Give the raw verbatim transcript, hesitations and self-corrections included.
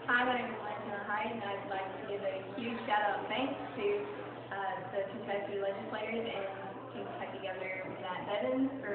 Hi, my name is Lantana Hyde, and I'd like to give a huge shout-out and thanks to uh, the Kentucky legislators and Kentucky Governor Matt Bevins for